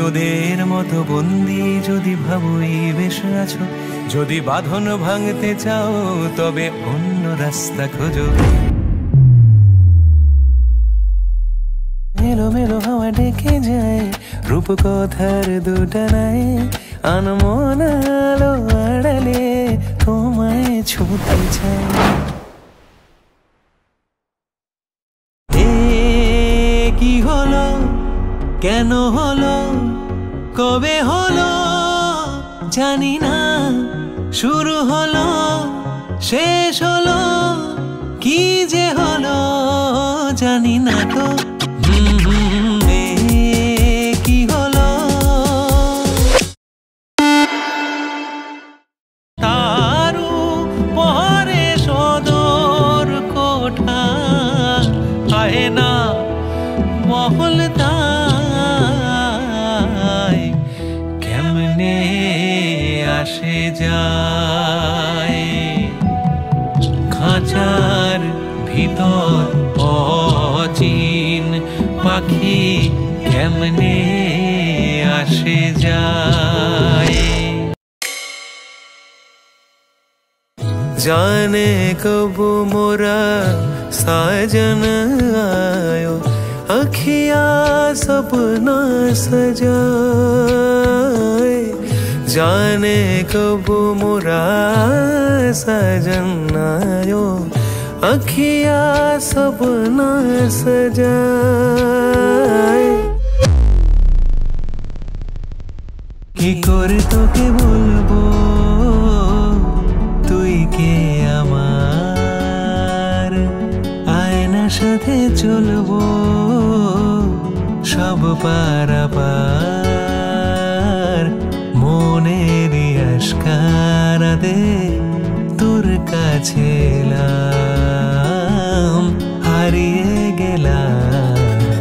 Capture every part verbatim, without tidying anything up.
ওদের মতো বন্দি যদি ভাবো এই বেশ আছো, যদি বাঁধন ভাঙতে চাও তবে অন্য রাস্তা খোঁজো। মেলো মেলো হাওয়া ডেকে যায় রূপকথার দুটা নাই, আনমন আলো আড়ালে তোমায় ছুঁতে চাই। কি হলো, কেন হলো, কবে হলো জানি না, শুরু হলো শেষ হলো, কি যে হলো জানি না তো। কি হলো, তারু পরে সদর কোঠা আয়না মহলতায় কেমনে আসে যায়, খাঁচার ভিতর অচিন পাখি কেমনে আসে যায়। जाने कब मोरा साजन आयो, अखिया सपना सजाए। जाने कब मोरा साजन आयो, अखिया सपना सजाए। কি করে তোকে বলবো তুই কে আমার, আয়নার সাথে চলবো সব পারাপার, মনের আশকারা দে তোর কাছে এলাম, হারিয়ে গেলাম।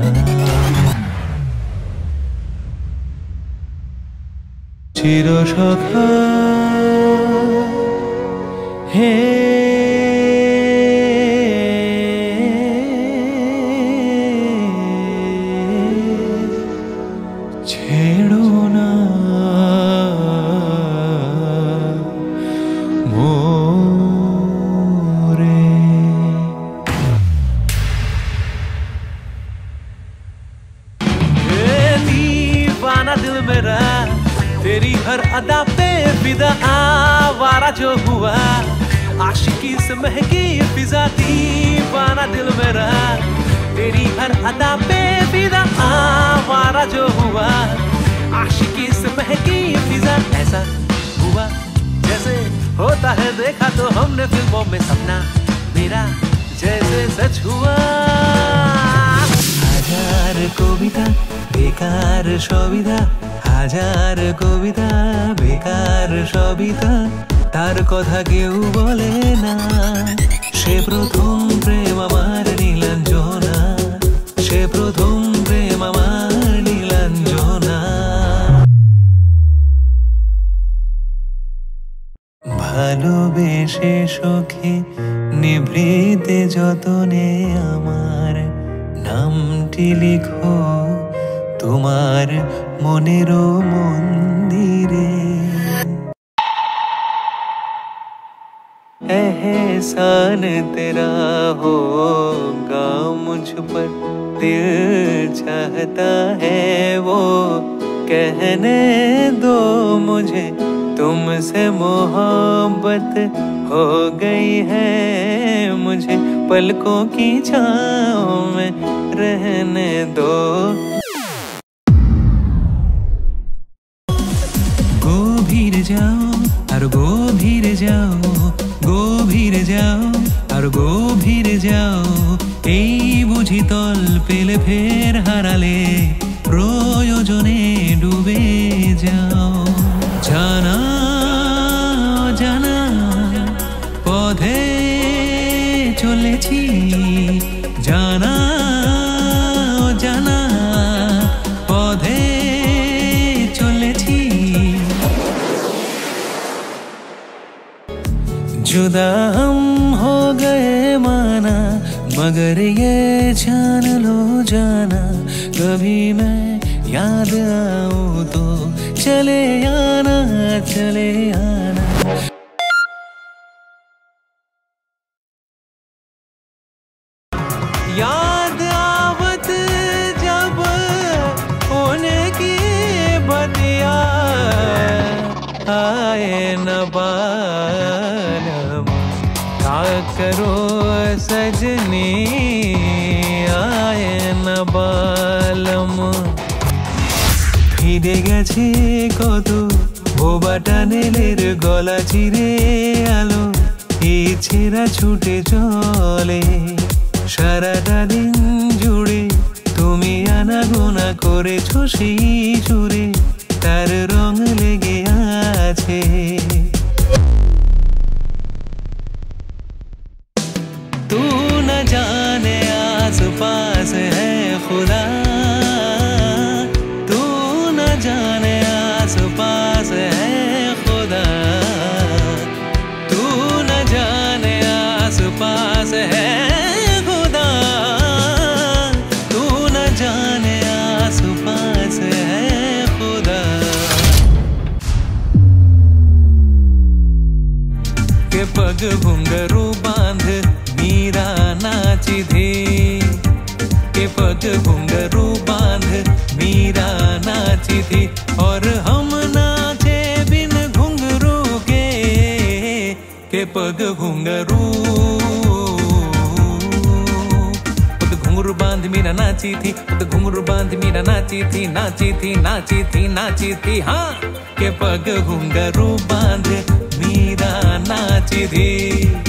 চির সখা হে ছেড়ো না মোরে। दीवाना दिल मेरा तेरी हर अदा पे फिदा, आवारा जो हुआ आशिकी से महकी फिजा। दीवाना दिल मेरा तेरी हर अदा पे फिदा, आवारा जो हुआ आशिकी से महकी फिजा। ऐसा हुआ जैसे होता है देखा तो हमने फिल्मों में सपना, मेरा जैसे सच हुआ। हजार कविता बेकार সবিতা, হাজার কবিতা বেকার সবিতা, তার কথা কেউ বলে না। সে প্রথম প্রেম আমার নীলাঞ্জনা, সে প্রথম প্রেম আমার নীলাঞ্জনা। ভালোবেসে সখী নিভৃতে যতনে আমার নামটি লিখো তোমার মনের মন্দিরে। एहसान तेरा होगा मुझ पर, दिल चाहता है वो कहने दो मुझे, तुमसे मोहब्बत हो गई है मुझे, पलकों की छाँव में रहने दो। গভীর যাও আর গভীর যাও, গভীর যাও আর গভীর যাও, এই বুঝি তল পেলে ফের হারালে প্রয়োজনে ডুবে যাও। জানা জানা পথে চলেছি, জানা জানা পথে চলেছি। जुदा हम हो गए माना, मगर ये जान लो जाना, कभी मैं याद आऊं तो चले आना, चले आना। याद आवत जब उनकी बतिया, आए न बालम क्या करो सजनी, आए न बालम। ফিরে গেছে কত ভোবা টানেলের গলা চিরে আলো, এই ছেঁড়া ছুটে চলে সারাটা দিন জুড়ে। তুমি আনাগোনা করেছো সেই জুড়ে, তার রং লেগে আছে। तू न जाने आस पास है खुदा, तू न जाने आस पास है खुदा, तू न जाने आस पास है खुदा, तू न जाने आस पास है खुदा। के पग घुंघरू बांध मीरा नाची थी, के पग घुंघरू बांध मीरा नाची थी, और हम नाचे बिन घुंघरू के, के पग घुंघरू। पग घुंघरू बांध मीरा नाची थी, पग घुंघरू बांध मीरा नाची थी, नाची थी नाची थी नाची थी, हाँ। के पग घुंघरू बांध मीरा नाची थी।